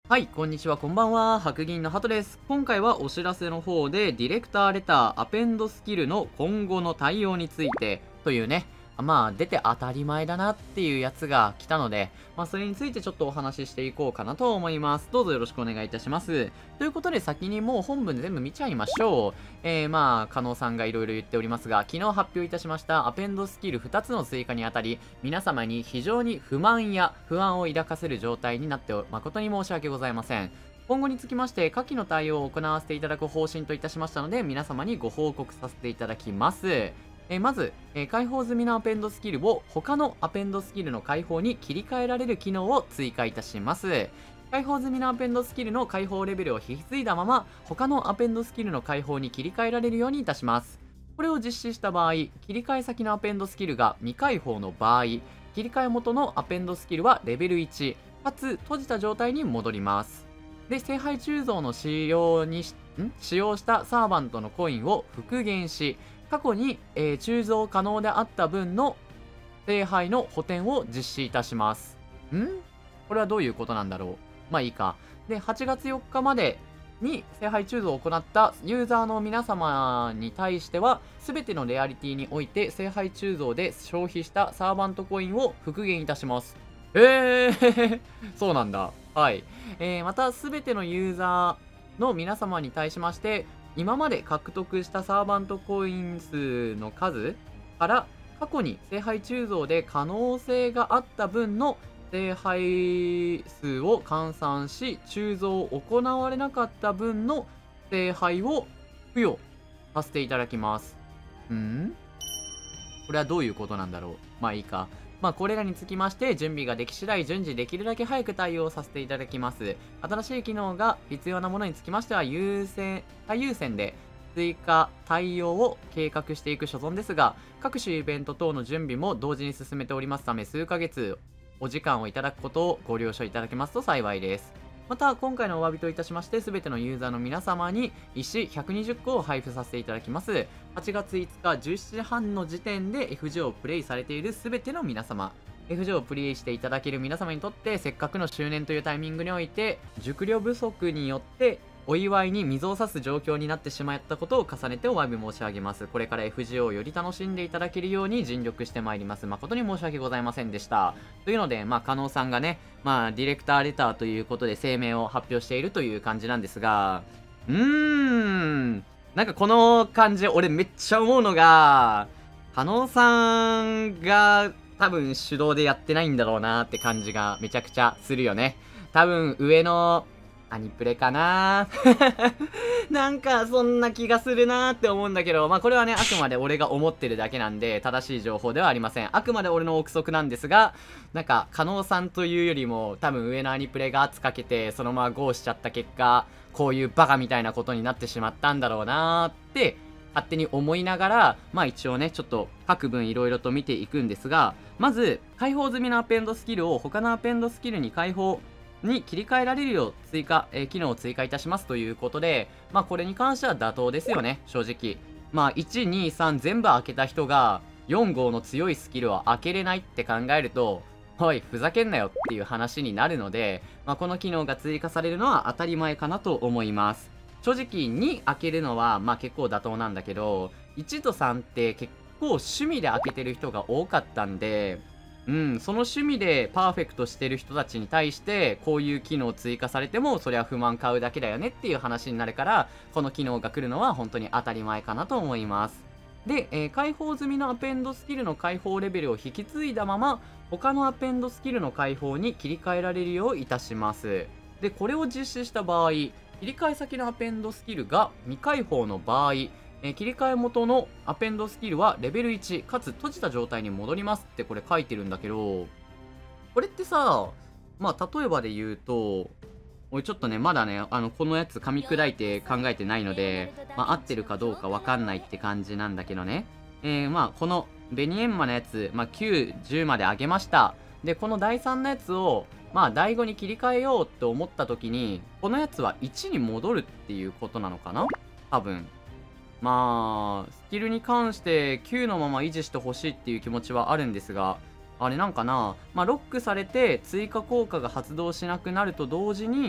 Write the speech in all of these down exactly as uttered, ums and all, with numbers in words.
はい、こんにちは、こんばんは。白銀のハトです。今回はお知らせの方で、ディレクターレターアペンドスキルの今後の対応についてというね、まあ、出て当たり前だなっていうやつが来たので、まあ、それについてちょっとお話ししていこうかなと思います。どうぞよろしくお願いいたします。ということで、先にもう本文全部見ちゃいましょう。えー、まあ、加納さんがいろいろ言っておりますが、昨日発表いたしましたアペンドスキルふたつの追加にあたり、皆様に非常に不満や不安を抱かせる状態になって誠に申し訳ございません。今後につきまして、下記の対応を行わせていただく方針といたしましたので、皆様にご報告させていただきます。えーまず、えー開放済みのアペンドスキルを他のアペンドスキルの開放に切り替えられる機能を追加いたします。開放済みのアペンドスキルの開放レベルを引き継いだまま、他のアペンドスキルの開放に切り替えられるようにいたします。これを実施した場合、切り替え先のアペンドスキルが未開放の場合、切り替え元のアペンドスキルはレベルいち、かつ閉じた状態に戻ります。で、聖杯鋳造の使用にし、ん使用したサーバントのコインを復元し、過去に、えー鋳造可能であった分の聖杯の補填を実施いたします。んこれはどういうことなんだろう。まあいいか。で、はちがつよっかまでに聖杯鋳造を行ったユーザーの皆様に対しては、すべてのレアリティにおいて聖杯鋳造で消費したサーバントコインを復元いたします。へえー、そうなんだ。はい。えー、また、すべてのユーザーの皆様に対しまして、今まで獲得したサーバントコイン数の数から、過去に聖杯鋳造で可能性があった分の聖杯数を換算し、鋳造を行われなかった分の聖杯を付与させていただきます。んこれはどういうことなんだろう。まあいいか。まあこれらにつきまして準備ができ次第順次できるだけ早く対応させていただきます。新しい機能が必要なものにつきましては優先、最優先で追加対応を計画していく所存ですが、各種イベント等の準備も同時に進めておりますため、数ヶ月お時間をいただくことをご了承いただけますと幸いです。また、今回のお詫びといたしまして、すべてのユーザーの皆様に石ひゃくにじゅっこを配布させていただきます。はちがついつかじゅうしちじはんの時点で エフジェー をプレイされているすべての皆様、エフジェー をプレイしていただける皆様にとって、せっかくの周年というタイミングにおいて、熟慮不足によって、お祝いに水を差す状況になってしまったことを重ねてお詫び申し上げます。これから エフジェー をより楽しんでいただけるように尽力してまいります。誠に申し訳ございませんでした。というので、まあ、加納さんがね、まあ、ディレクターレターということで声明を発表しているという感じなんですが、うーん、なんかこの感じ、俺めっちゃ思うのが、加納さんが多分手動でやってないんだろうなって感じがめちゃくちゃするよね。多分上のアニプレかななんかそんな気がするなーって思うんだけど、まあこれはね、あくまで俺が思ってるだけなんで、正しい情報ではありません。あくまで俺の憶測なんですが、なんか、加納さんというよりも、多分上のアニプレが圧かけて、そのままゴーしちゃった結果、こういうバカみたいなことになってしまったんだろうなーって、勝手に思いながら、まあ一応ね、ちょっと各文いろいろと見ていくんですが、まず、開放済みのアペンドスキルを他のアペンドスキルに開放、に切り替えられるよう追加、えー機能を追加いたしますということで、まあこれに関しては妥当ですよね、正直。まあいち、に、さん全部開けた人がよん号の強いスキルを開けれないって考えると、おい、ふざけんなよっていう話になるので、まあこの機能が追加されるのは当たり前かなと思います。正直に開けるのはまあ結構妥当なんだけど、いちとさんって結構趣味で開けてる人が多かったんで、うん、その趣味でパーフェクトしてる人たちに対して、こういう機能追加されても、そりゃ不満買うだけだよねっていう話になるから、この機能が来るのは本当に当たり前かなと思います。で、えー開放済みのアペンドスキルの開放レベルを引き継いだまま、他のアペンドスキルの開放に切り替えられるよういたします。で、これを実施した場合、切り替え先のアペンドスキルが未開放の場合、えー切り替え元のアペンドスキルはレベルいちかつ閉じた状態に戻りますってこれ書いてるんだけど、これってさ、まあ例えばで言うと、俺ちょっとね、まだね、あの、このやつ噛み砕いて考えてないので、まあ合ってるかどうかわかんないって感じなんだけどね。えー、まあこのベニエンマのやつ、まあきゅう、じゅうまで上げました。で、このだいさんのやつを、まあだいごに切り替えようって思った時に、このやつはいちに戻るっていうことなのかな多分。まあ、スキルに関してきゅうのまま維持してほしいっていう気持ちはあるんですが、あれなんかな、まあ、ロックされて追加効果が発動しなくなると同時に、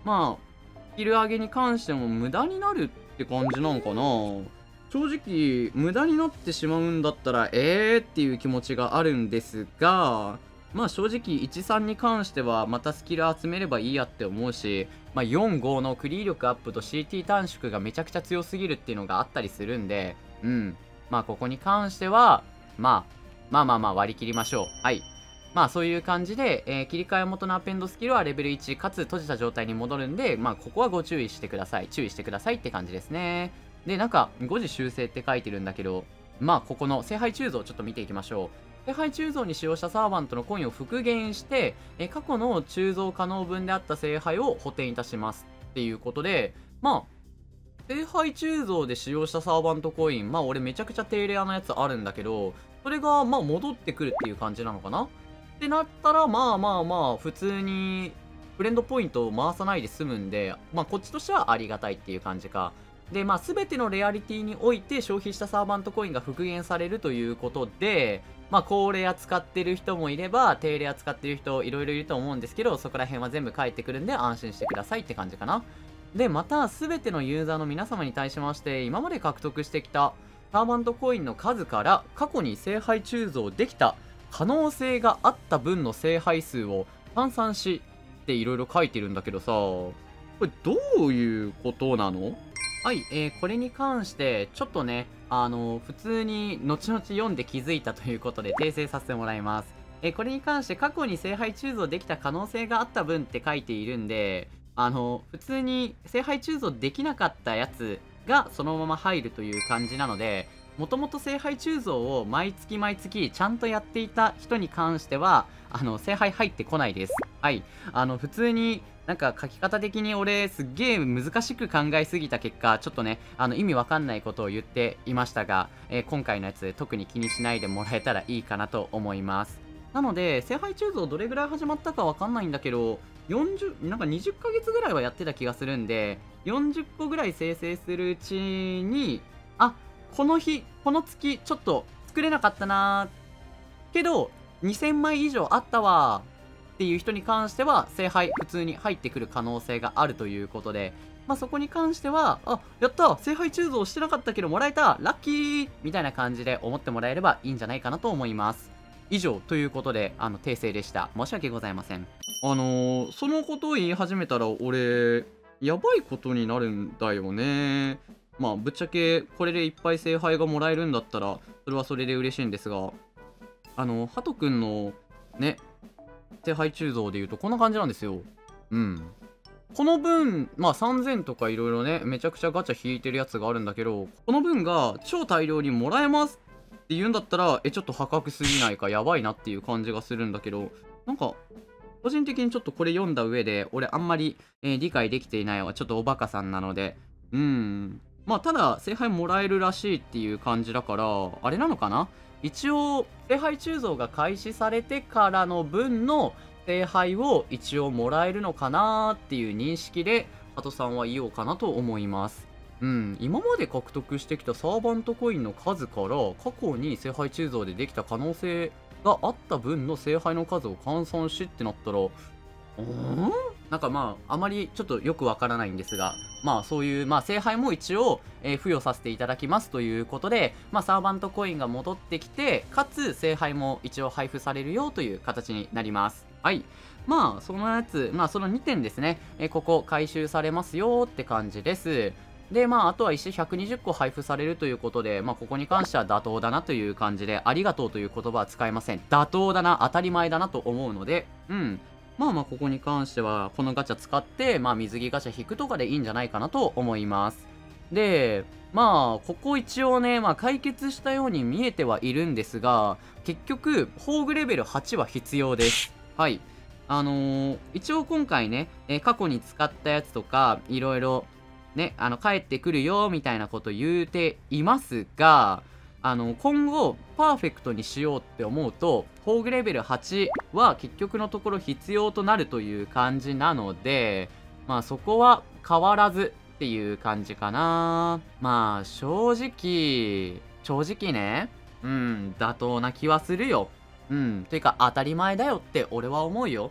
まあ、スキル上げに関しても無駄になるって感じなんかな。正直、無駄になってしまうんだったら、えーっていう気持ちがあるんですが、まあ正直、いち、さんに関しては、またスキル集めればいいやって思うし、まあよん、ごのクリー力アップと シーティー 短縮がめちゃくちゃ強すぎるっていうのがあったりするんで、うん。まあここに関しては、まあ、まあまあまあ割り切りましょう。はい。まあそういう感じで、えー切り替え元のアペンドスキルはレベルいちかつ閉じた状態に戻るんで、まあここはご注意してください。注意してくださいって感じですね。で、なんか誤字修正って書いてるんだけど、まあここの聖杯鋳造をちょっと見ていきましょう。聖杯鋳造に使用したサーバントのコインを復元して、えー過去の鋳造可能分であった聖杯を補填いたしますっていうことで、まあ、聖杯鋳造で使用したサーバントコイン、まあ俺めちゃくちゃ低レアなやつあるんだけど、それがまあ戻ってくるっていう感じなのかなってなったら、まあまあまあ、普通にフレンドポイントを回さないで済むんで、まあこっちとしてはありがたいっていう感じか。で、まあ全てのレアリティにおいて消費したサーバントコインが復元されるということで、まあ高レア使ってる人もいれば、低レア使ってる人いろいろいると思うんですけど、そこら辺は全部返ってくるんで安心してくださいって感じかな。で、また全てのユーザーの皆様に対しまして、今まで獲得してきたサーバントコインの数から過去に聖杯鋳造できた可能性があった分の聖杯数を換算しっていろいろ書いてるんだけどさ、これどういうことなの？はい、えー、これに関してちょっとね、あの普通に後々読んで気づいたということで訂正させてもらいます。えーこれに関して過去に聖杯鋳造できた可能性があった分って書いているんで、あの普通に聖杯鋳造できなかったやつがそのまま入るという感じなので、もともと聖杯鋳造を毎月毎月ちゃんとやっていた人に関しては、あの、聖杯入ってこないです。はい。あの、普通になんか書き方的に俺すっげえ難しく考えすぎた結果、ちょっとね、あの、意味わかんないことを言っていましたが、えー今回のやつ特に気にしないでもらえたらいいかなと思います。なので、聖杯鋳造どれぐらい始まったかわかんないんだけど、よんじゅう、なんかにじゅっかげつぐらいはやってた気がするんで、よんじゅっこぐらい生成するうちに、あ、この日、この月、ちょっと作れなかったなーけど、にせんまい以上あったわーっていう人に関しては、聖杯普通に入ってくる可能性があるということで、まあそこに関しては、あ、やった聖杯鋳造してなかったけどもらえたラッキーみたいな感じで思ってもらえればいいんじゃないかなと思います。以上ということで、あの、訂正でした。申し訳ございません。あのー、そのことを言い始めたら、俺、やばいことになるんだよね。まあ、ぶっちゃけ、これでいっぱい聖杯がもらえるんだったら、それはそれで嬉しいんですが、あの、ハトくんの、ね、聖杯鋳造で言うと、こんな感じなんですよ。うん。この分、まあさんぜんとかいろいろね、めちゃくちゃガチャ引いてるやつがあるんだけど、この分が超大量にもらえますって言うんだったら、え、ちょっと破格すぎないかやばいなっていう感じがするんだけど、なんか、個人的にちょっとこれ読んだ上で、俺あんまり、えー理解できていないわ。ちょっとおバカさんなので。うーん。まあ、ただ、聖杯もらえるらしいっていう感じだから、あれなのかな一応、聖杯鋳造が開始されてからの分の聖杯を一応もらえるのかなっていう認識で、ハトさんは言おうかなと思います。うん、今まで獲得してきたサーバントコインの数から過去に聖杯鋳造でできた可能性があった分の聖杯の数を換算しってなったら、うーんなんかまあ、あまりちょっとよくわからないんですが、まあそういう、まあ聖杯も一応、えー付与させていただきますということで、まあサーバントコインが戻ってきて、かつ聖杯も一応配布されるよという形になります。はい。まあそのやつ、まあそのにてんですね、えーここ回収されますよって感じです。で、まああとは石ひゃくにじゅっこ配布されるということで、まあここに関しては妥当だなという感じで、ありがとうという言葉は使いません。妥当だな、当たり前だなと思うので、うん。まあまあここに関してはこのガチャ使ってまあ水着ガチャ引くとかでいいんじゃないかなと思います。で、まあここ一応ね、まあ解決したように見えてはいるんですが、結局宝具レベルはちは必要です。はい。あのー一応今回ね、えー過去に使ったやつとかいろいろね、あの帰ってくるよみたいなこと言うていますが、あの今後パーフェクトにしようって思うと宝具レベルはちは結局のところ必要となるという感じなので、まあそこは変わらずっていう感じかな。まあ正直正直ね、うん妥当な気はするよ。うんというか当たり前だよって俺は思うよ。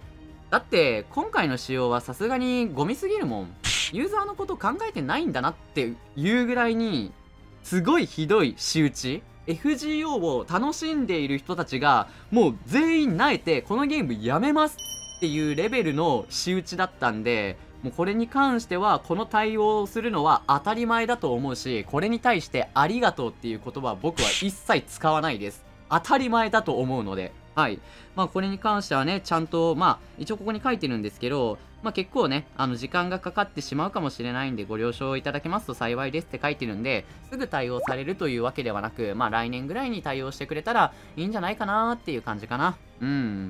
だって今回の仕様はさすがにゴミすぎるもん。ユーザーのこと考えてないんだなっていうぐらいにすごいひどい仕打ち。 エフジーオー を楽しんでいる人たちがもう全員萎えてこのゲームやめますっていうレベルの仕打ちだったんで、もうこれに関してはこの対応をするのは当たり前だと思うし、これに対してありがとうっていう言葉は僕は一切使わないです。当たり前だと思うので。はい。まあこれに関してはね、ちゃんと、まあ一応ここに書いてるんですけど、まあ結構ね、あの時間がかかってしまうかもしれないんでご了承いただけますと幸いですって書いてるんで、すぐ対応されるというわけではなく、まあ来年ぐらいに対応してくれたらいいんじゃないかなっていう感じかな。うん。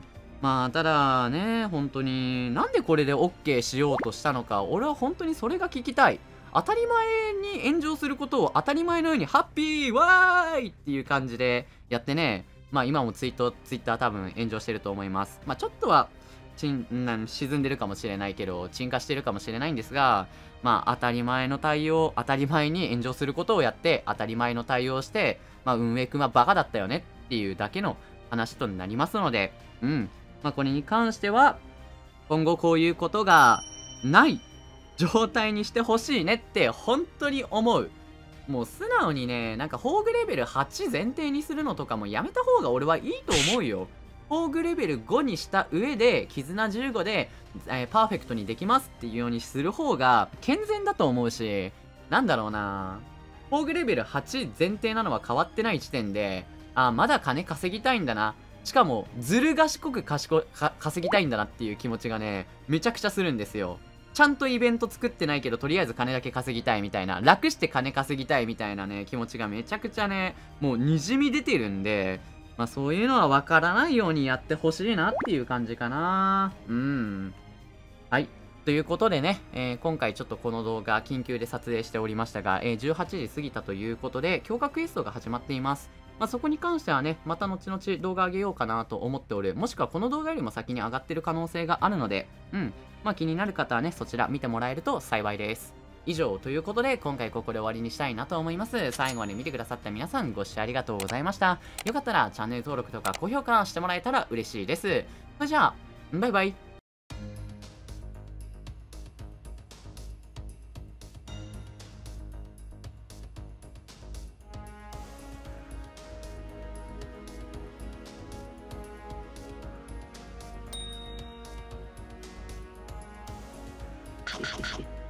まあただね、本当になんでこれで OK しようとしたのか、俺は本当にそれが聞きたい。当たり前に炎上することを当たり前のようにハッピーわーいっていう感じでやってね、まあ今もツイート、ツイッター多分炎上してると思います。まあちょっとは、ちん、ん沈んでるかもしれないけど、沈下してるかもしれないんですが、まあ当たり前の対応、当たり前に炎上することをやって、当たり前の対応をして、まあ運営くんはバカだったよねっていうだけの話となりますので、うん。まあこれに関しては、今後こういうことがない状態にしてほしいねって本当に思う。もう素直にね、なんか宝具レベルはち前提にするのとかもやめた方が俺はいいと思うよ。宝具レベルごにした上で、絆じゅうごで、えーパーフェクトにできますっていうようにする方が健全だと思うし、なんだろうな。宝具レベルはち前提なのは変わってない時点で、あ、まだ金稼ぎたいんだな。しかも、ずる賢く賢か稼ぎたいんだなっていう気持ちがね、めちゃくちゃするんですよ。ちゃんとイベント作ってないけど、とりあえず金だけ稼ぎたいみたいな、楽して金稼ぎたいみたいなね、気持ちがめちゃくちゃね、もう滲み出てるんで、まあそういうのはわからないようにやってほしいなっていう感じかな。うん。はい。ということでね、えー今回ちょっとこの動画緊急で撮影しておりましたが、えーじゅうはちじ過ぎたということで、強化クエストが始まっています。まあ、そこに関してはね、また後々動画上げようかなと思っておる。もしくはこの動画よりも先に上がってる可能性があるので、うん。まあ気になる方はね、そちら見てもらえると幸いです。以上ということで、今回ここで終わりにしたいなと思います。最後まで見てくださった皆さんご視聴ありがとうございました。よかったらチャンネル登録とか高評価してもらえたら嬉しいです。それじゃあ、バイバイ。 はいはいはい。